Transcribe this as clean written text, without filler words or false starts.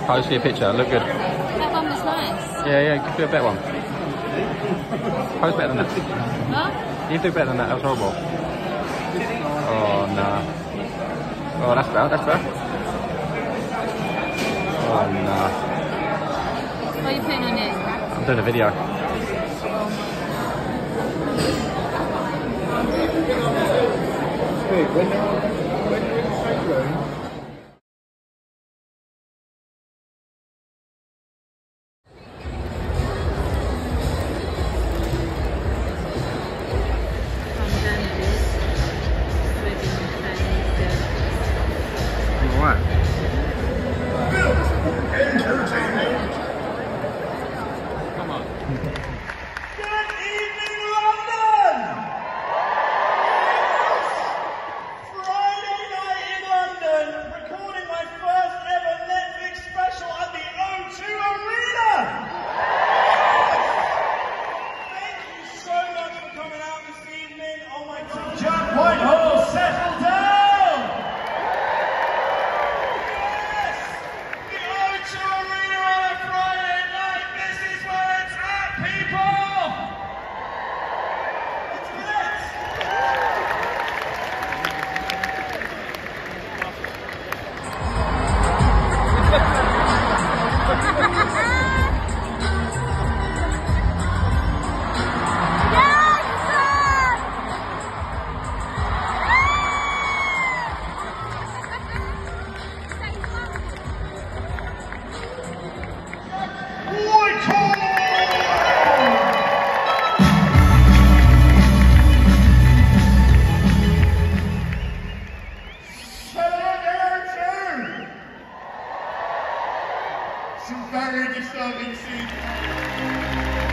Pose for your picture, look good. That one was nice. Yeah, do a better one. Pose better than that. What? You do better than that, that was horrible. Oh, no. Oh, that's better. Oh, no. What are you putting on it? I'm doing a video. Hey, when you're in cyclone, Whitehall, settle down! Yes! The O2 Arena on a Friday night, this is where it's at, people! It's lit! Some very disturbing scenes.